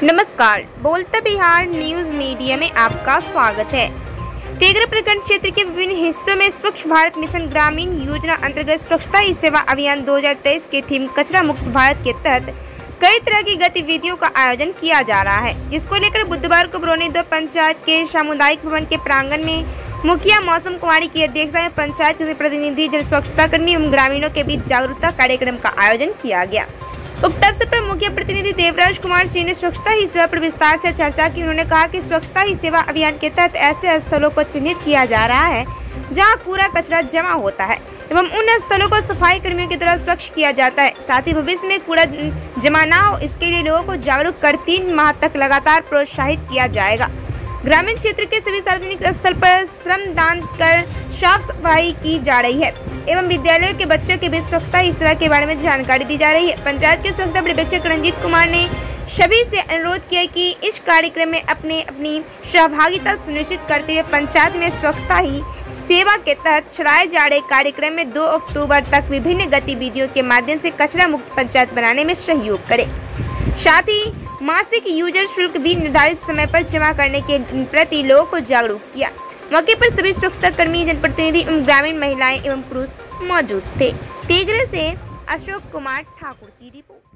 नमस्कार, बोलता Bihar news media में आपका स्वागत है। तेघरा प्रखंड क्षेत्र के विभिन्न हिस्सों में स्वच्छ भारत मिशन ग्रामीण योजना अंतर्गत स्वच्छता ही सेवा अभियान 2023 के थीम कचरा मुक्त भारत के तहत कई तरह की गतिविधियों का आयोजन किया जा रहा है, जिसको लेकर बुधवार को बरौनी 2 पंचायत के सामुदायिक भवन के प्रांगण में मुखिया मौसम कुमारी की अध्यक्षता में पंचायत के प्रतिनिधि जन स्वच्छता कर्मी एवं ग्रामीणों के बीच जागरूकता कार्यक्रम का आयोजन किया गया। उक्त अवसर पर मुख्य प्रतिनिधि देवराज कुमार सिंह ने स्वच्छता ही सेवा पर विस्तार से चर्चा की। उन्होंने कहा कि स्वच्छता ही सेवा अभियान के तहत ऐसे स्थलों को चिन्हित किया जा रहा है जहां कूड़ा कचरा जमा होता है एवं उन स्थलों को सफाई कर्मियों के द्वारा स्वच्छ किया जाता है। साथ ही भविष्य में कूड़ा जमा न हो, इसके लिए लोगों को जागरूक कर 3 माह तक लगातार प्रोत्साहित किया जाएगा। ग्रामीण क्षेत्र के सभी सार्वजनिक स्थल पर श्रमदान कर साफ सफाई की जा रही है एवं विद्यालयों के बच्चों के बीच स्वच्छता ही सेवा के बारे में जानकारी दी जा रही है। पंचायत के स्वच्छता पर्यवेक्षक रंजीत कुमार ने सभी से अनुरोध किया कि इस कार्यक्रम में अपनी सहभागिता सुनिश्चित करते हुए पंचायत में स्वच्छता ही सेवा के तहत चलाए जा रहे कार्यक्रम में 2 अक्टूबर तक विभिन्न गतिविधियों के माध्यम से कचरा मुक्त पंचायत बनाने में सहयोग करें। साथ ही मासिक यूजर शुल्क भी निर्धारित समय पर जमा करने के प्रति लोगों को जागरूक किया। मौके पर सभी स्वच्छता कर्मी, जनप्रतिनिधि एवं ग्रामीण महिलाएं एवं पुरुष मौजूद थे। तेघरा से अशोक कुमार ठाकुर की रिपोर्ट।